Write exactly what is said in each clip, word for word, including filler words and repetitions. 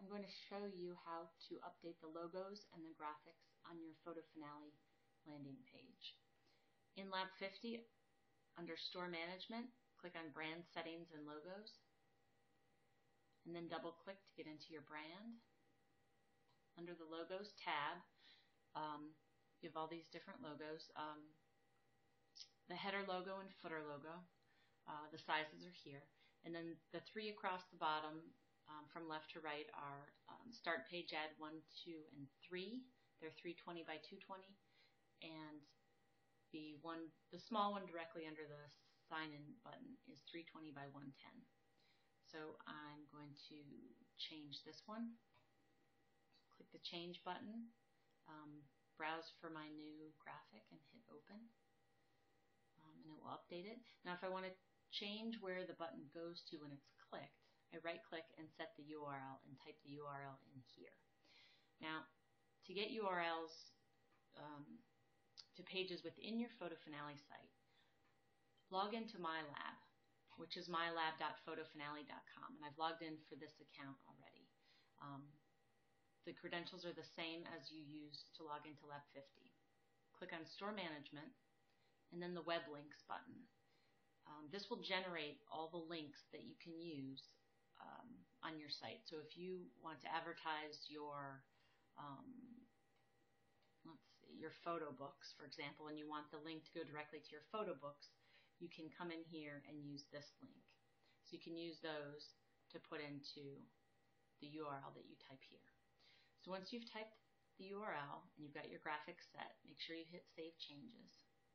I'm going to show you how to update the logos and the graphics on your Photo Finale landing page. In Lab fifty, under Store Management, click on Brand Settings and Logos, and then double-click to get into your brand. Under the Logos tab, um, you have all these different logos. Um, the header logo and footer logo, uh, the sizes are here, and then the three across the bottom um, from left to right are um, Start Page Ad one, two, and three. They're three twenty by two twenty, and the one, the small one directly under the Sign In button is three twenty by one ten. So I'm going to change this one. Click the Change button, um, browse for my new graphic, and hit Open. Um, and it will update it. Now if I want to change where the button goes to when it's clicked, I right click and set the U R L and type the U R L in here. Now to get U R Ls um, to pages within your Photo Finale site, log into my lab, which is my lab dot photo finale dot com, and I've logged in for this account already. Um, the credentials are the same as you used to log into Lab fifty. Click on Store Management and then the Web Links button. Um, this will generate all the links that you can use um, on your site. So if you want to advertise your um, let's see, your photo books, for example, and you want the link to go directly to your photo books, you can come in here and use this link. So you can use those to put into the U R L that you type here. So once you've typed the U R L and you've got your graphics set, make sure you hit Save Changes.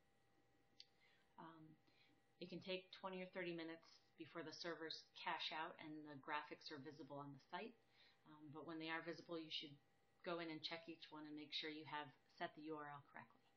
Um, it can take twenty or thirty minutes before the servers cache out and the graphics are visible on the site. Um, but when they are visible, you should go in and check each one and make sure you have set the U R L correctly.